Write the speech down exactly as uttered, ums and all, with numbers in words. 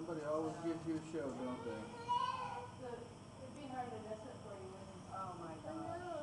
Somebody always gives you a show, don't they? So it'd be hard to miss it for you. Oh my God.